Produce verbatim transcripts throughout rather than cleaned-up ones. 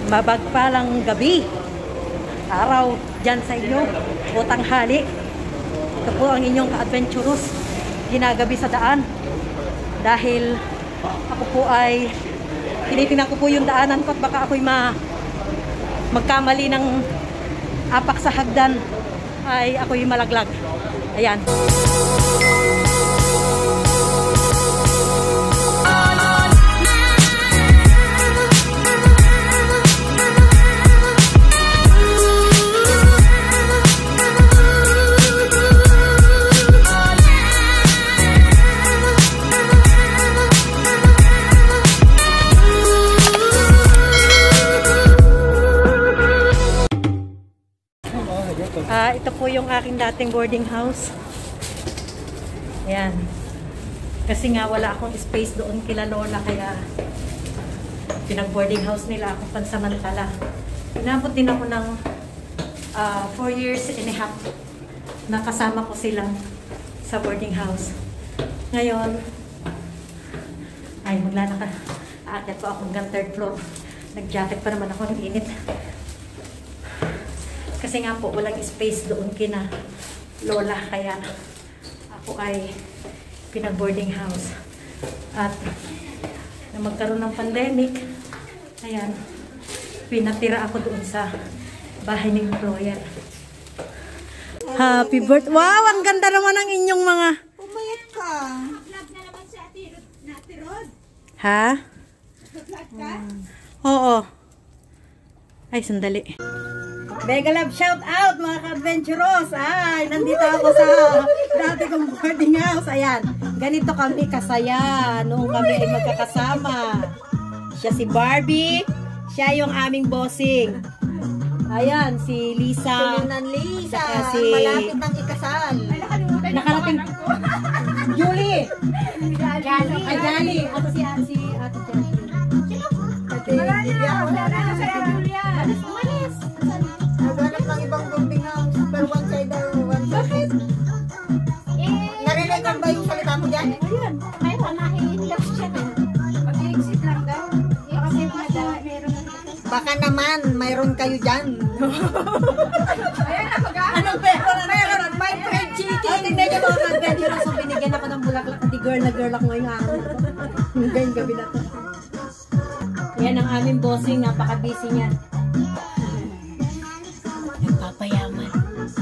Mabagpalang gabi, araw dyan sa inyo, o tanghali. Ito po ang inyong ka-adventurous ginagabi sa daan. Dahil ako po ay tinitingnan ko po yung daanan ko at baka ako'y ma magkamali ng apak sa hagdan ay ako'y malaglag. Ayan. Uh, ito po yung aking dating boarding house. Ayan. Kasi nga wala akong space doon kila Lola, kaya pinag-boarding house nila ako pansamantala. Inabot din ako ng four uh, years and a half na kasama ko silang sa boarding house. Ngayon, ay maglalakad. Aakyat po ako hanggang third floor. Nag-jacket pa naman ako ng init. Kasi nga po, walang space doon kina Lola, kaya ako ay pinag-boarding house. At na magkaroon ng pandemic, ayan, pinatira ako doon sa bahay ng employer. Happy birthday! Wow, ang ganda naman ang inyong mga... Pumayat ka. Vlog na naman si Ate Rod. Ha? Vlog ka? Oo. Ay, sandali. Mega love shout out mga ka-adventurous. Ay, nandito ako sa dati kong boarding house. Ayan, ganito kami kasaya noong kami ay magkakasama. Siya si Barbie, siya yung aming bossing. Ayan, si Lisa. Sulinan Lisa, si... malapit ng ikasal. Nakarating. Julie. Jolly. Ay, Jolly. At si Ate Ate Jolly. Ate Julia. Julia. Umalis. Naghanap ng ibang boarding house. Pero one side or one side. Bakit? Nare-record ba yung salita mo dyan? Ayun. May pamahiin lang siya. Mag-exit lang daw. Kasi meron na dito. Baka naman, mayroon kayo dyan. Ayan, napag-aano. Anong pero na Meron, may fried chicken. Oh, tingnan niyo mga ka-adventurous. So, binigyan ako ng bulaklak at girl na girl ako ngayong araw. Ngayong gabi na to. Yan ang aming bossing. Napaka-busy niya. Nagpapayaman.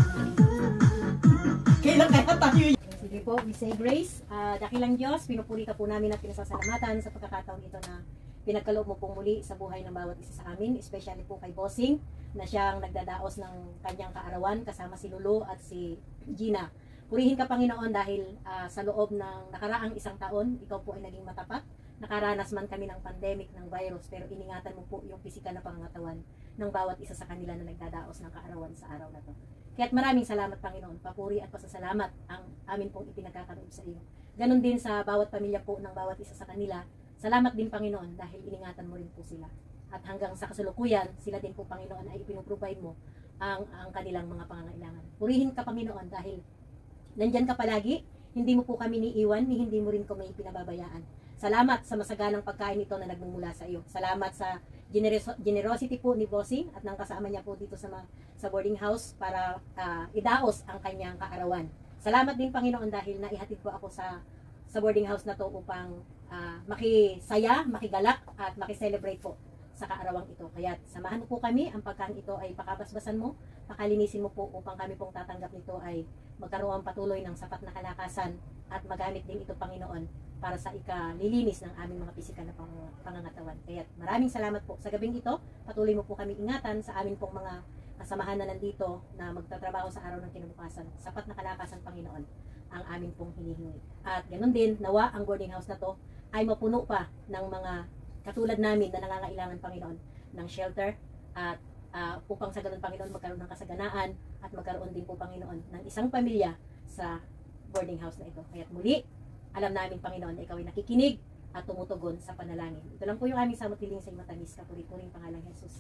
Kailan kaya tayo? Sige po, we say grace. Uh, dakilang Diyos, pinupuri ka po namin at pinasasalamatan sa pagkakataon ito na pinagkaloob mo pong muli sa buhay ng bawat isa sa amin, especially po kay Bossing, na siyang nagdadaos ng kanyang kaarawan kasama si Lulu at si Gina. Purihin ka, Panginoon, dahil uh, sa loob ng nakaraang isang taon, ikaw po ay naging matapat. Nakaranas man kami ng pandemic ng virus, pero iningatan mo po yung pisikal na pangangatawan ng bawat isa sa kanila na nagdadaos ng kaarawan sa araw na to. Kaya't maraming salamat, Panginoon. Papuri at pasasalamat ang amin pong ipinagkakaloob sa iyo. Ganon din sa bawat pamilya po ng bawat isa sa kanila. Salamat din, Panginoon, dahil iningatan mo rin po sila. At hanggang sa kasulukuyan, sila din po, Panginoon, ay ipinoprovide mo ang, ang kanilang mga pangangailangan. Purihin ka, Panginoon, dahil nandyan ka palagi. Hindi mo po kami niiwan, ni hindi mo rin kami pinababayaan. Salamat sa masaganang pagkain ito na nagmumula sa iyo. Salamat sa generos generosity po ni Bossing at nang kasama niya po dito sa, sa boarding house para uh, idaos ang kanyang kaarawan. Salamat din, Panginoon, dahil naihatid po ako sa, sa boarding house na to upang uh, makisaya, makigalak at makiselebrate po sa kaarawang ito. Kaya samahan mo po kami, ang pagkain ito ay pakabasbasan mo, pakalinisin mo po upang kami pong tatanggap nito ay magkaroon patuloy ng sapat na kalakasan at magamit din ito, Panginoon, para sa ikalilinis ng aming mga pisikal na pang pangangatawan. Kaya maraming salamat po. Sa gabing ito, patuloy mo po kami ingatan sa amin pong mga kasamahan na nandito na magtatrabaho sa araw ng kinabukasan. Sapat na kalakasan, Panginoon, ang amin pong hinihingi. At ganoon din, nawa ang boarding house na to ay mapuno pa ng mga katulad namin na nangangailangan, Panginoon, ng shelter at uh, upang sa ganun, Panginoon, magkaroon ng kasaganaan at magkaroon din po, Panginoon, ng isang pamilya sa boarding house na ito. Kaya't muli, alam namin, Panginoon, na ikaw ay nakikinig at tumutugon sa panalangin. Ito lang po yung aming samot-hiling sa matamis, kapuri-puring pangalang Jesus.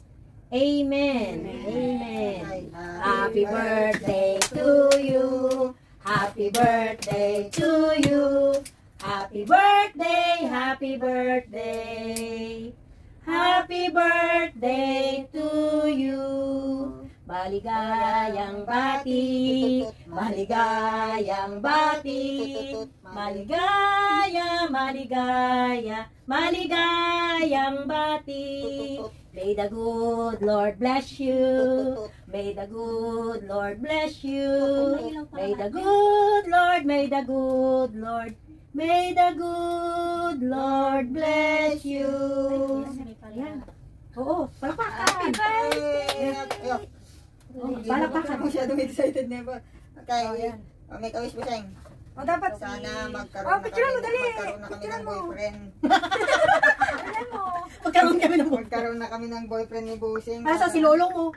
Amen. Amen. Amen. Happy birthday to you. Happy birthday to you. Happy birthday, happy birthday. Happy birthday to you. Maligayang bati, maligayang bati, maligaya, maligaya, maligayang bati. May the good Lord bless you. May the good Lord bless you. May the good Lord, may the good Lord, may the good Lord bless you. Yan. Oo, palakpakan. Happy birthday! Oh, Palakpakan. masyadong excited na ba? Okay. Oh, yan. Oh, may kawis po siyang. O, dapat Sana magkaroon Oh, na picturean kami, mo, dali. magkaroon na kami Picturean ng mo. boyfriend. Alam mo. Magkaroon kami ng Magkaroon na kami ng boyfriend ni Busing. Asa si lolo mo?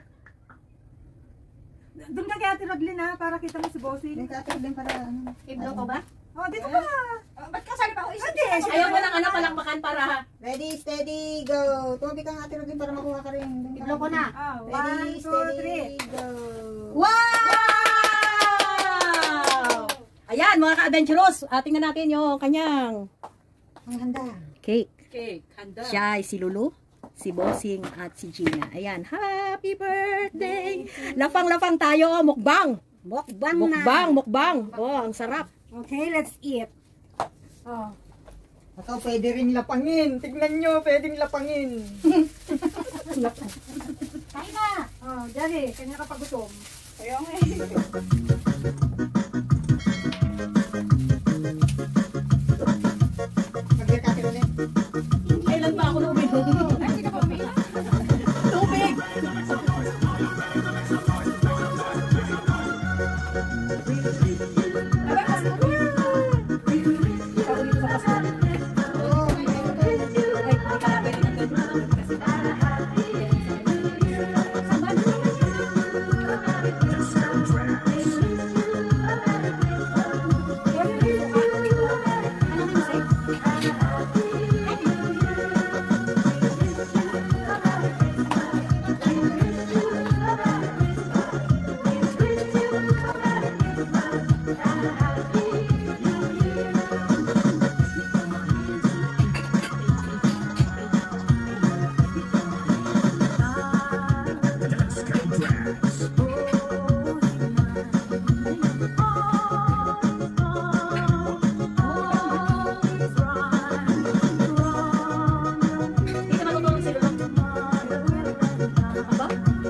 Doon ka kay Ate Rodlin ha, para kita mo si Bossing. Yung tatay din para ano. Iblo ko ba? Oh, dito ka. Oh, ba't kasali pa ako? Hindi. Ayaw mo ng anak palakpakan para Ready, steady, go. Tumabi ka nga Ate Rodin para makuha ka rin. iblo ko na. Oh, Ready, one, two, three. steady, go. Wow! Ayan mga ka-adventurous, uh, tingnan natin yung kanyang Ang handa. cake. Okay, handa. Siya ay si Lulu, si Bossing at si Gina. Ayan, happy birthday! Lafang-lafang tayo, oh, mukbang! Mukbang Mukbang, mukbang! Oh, ang sarap! Okay, let's eat. Oh. Ikaw pwede rin lapangin. Tignan nyo, pwedeng lapangin. Kain na. Oh, dali. Kanya ka pagutom. Kaya nga Mag-beer ka Ate Rodin. Kailan pa ako uminom? Ay, hindi ka pa umiyak. Tubig! Aba, mas Oo, meron tayo. Hindi ka matutulog si Lulu. Aba?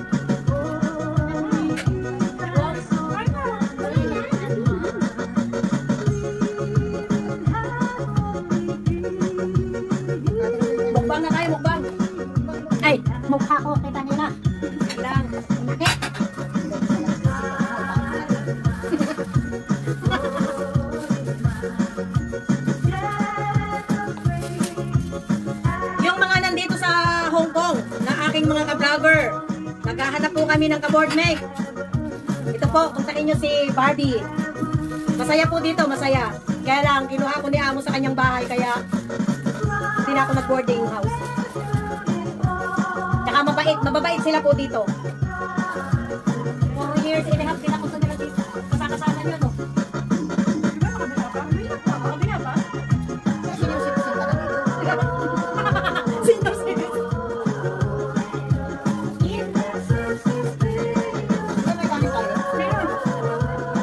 Mukbang na tayo, mukbang! Ay, mukha ko, kita nyo na. Lang. Yung mga nandito sa Hong Kong, na aking mga ka-vlogger, naghahanap po kami ng ka-board mate. Ito po, kontakin nyo si Barbie. Masaya po dito, masaya. Kaya lang, kinuha ko ni Amo sa kanyang bahay, kaya hindi na ako nag-boarding house. Tsaka mabait, mababait sila po dito. Four years and a half din ako sa nila dito. Kasama-sama nyo, no? Sino sino? May kanin tayo.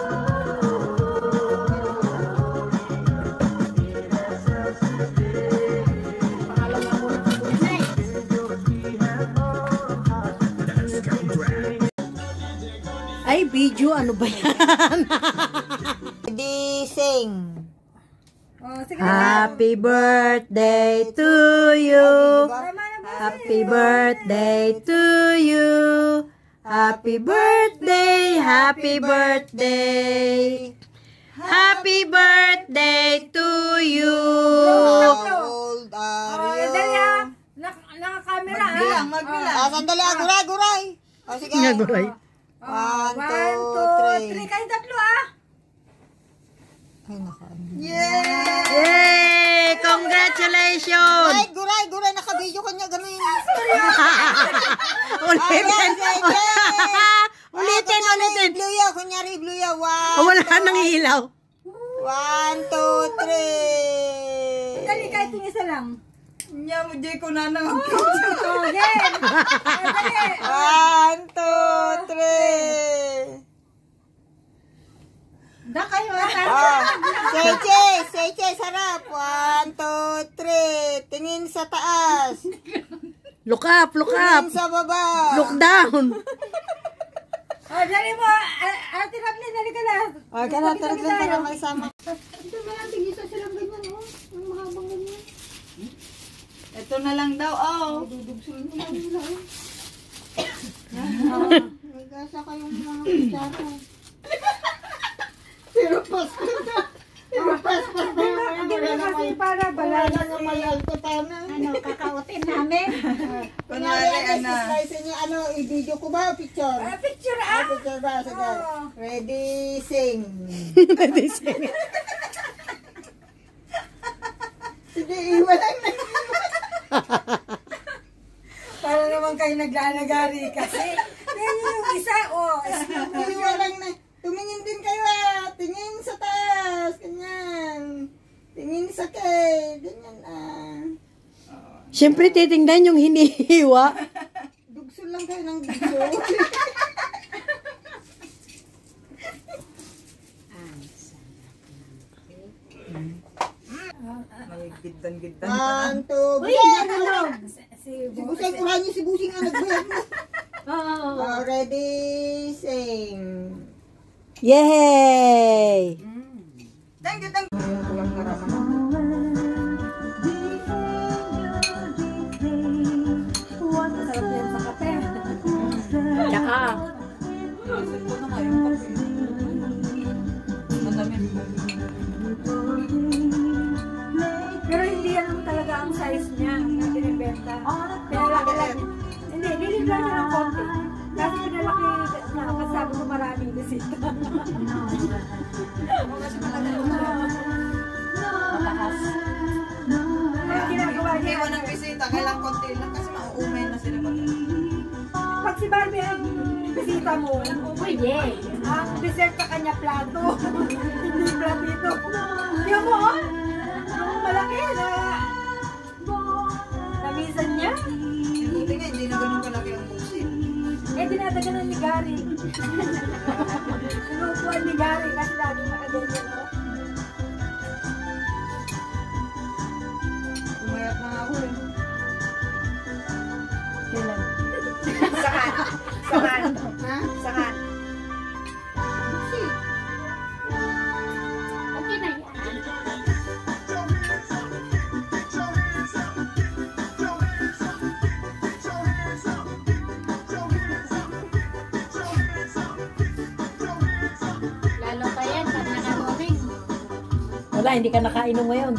Ay, video, ano ba yan? Ready, sing. Oh, sige. Happy birthday to you. Happy birthday to you. Happy birthday, happy birthday. Happy birthday to you. How old Oh, are dali you? ha. Nak- Naka-camera ha. Magbilang, magbilang. Ah, sandali, ah, guray, guray. O, sige. Naguray. Oh, One, one, two, two, three. three. Kayo tatlo ha. Ay, naka. Yeah! Yay! Congratulations! Ay, guray, guray, naka-video ka niya, gano'n. Ulitin! Ulitin, ulitin! Blue yaw, kunyari blue yaw. Oh, One, wala nang ilaw. one, two, three. Dali, kahit yung isa lang. Nya mo jay ko na nang. Oh, again. One, two, three. Da kayo ata. Oh, Seche, Seche, sarap. One, two, three. Tingin sa taas. Look up, look up. Tingin sa baba. Look down. Oh, dali mo. Ate Raplin, dali ka na. Oh, kaya tarot lang para may sama. Ito na lang, tingin sa silang ganyan, oh. Ang mahabang ganyan. Ito na lang daw, oh. Dudugsun mo lang nila, oh. Nagasa kayong mga kutsara. Pero paspas na. Pero paspas na. Hindi mo kasi para Wala balay. lang ang mayal ko tayo. Ano, kakautin namin. Kunwari, ano, ano, i-video ko ba? Picture? Ah, picture, Ah, ah. picture ba? Sige. Oo. Ready, sing. Sige, iwalan na. Para naman kayo naglalagari kasi. Yan yung isa, oh. Iwalan na. Tumingin din kayo ah. Tingin sa taas. Ganyan. Tingin sa kay. Ganyan ah. Siyempre, titingnan yung hinihiwa. Dugso lang kayo ng dugso. May giddan-giddan pa na. One, two, Uy, three. nalog. Si Si Busing, urahan niyo si Busing ang nagbayad mo. Oo. Oh, ready, sing. Yay! Thank you, thank you. Walang harapan. Sarap yan sa kape. Tsaka, Isip ko na nga yung kape. Madami. Pero hindi yan talaga ang size niya na binibenta. Pinalaki lang. Hindi, lilit lang niya ng konti. Kasi pinalaki na kasama ko maraming bisita. Kasi malaki na Mataas. Kaya ginagawa niya. Iwan ng bisita, kailang konti lang kasi mauumay na sila pag Pag si Barbie ang bisita mo, pwede. Ang dessert sa kanya plato. Hindi platito. Tingnan mo, oh. Yung malaki na namisan niya. Buti nga, hindi na ganun kalaki ang buksin. Eh, dinadaganan ni Gary. Inuupuan ni Gary kasi lagi nakaganyan, no? Umayat na nga ako eh. Kailan? Sakan. Sakan. Ha? Sakan. Buksi. Okay na yan. Lalo pa yan pag nakamuning. wala, hindi ka nakainom ngayon.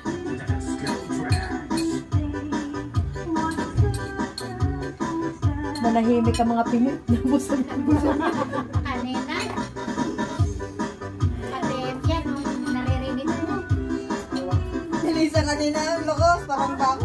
Manahimik ang mga pingit. Nabusog na busog. Kanina. Kadet yan. Naririnig mo. Nilisa kanina ang loko, parang bako.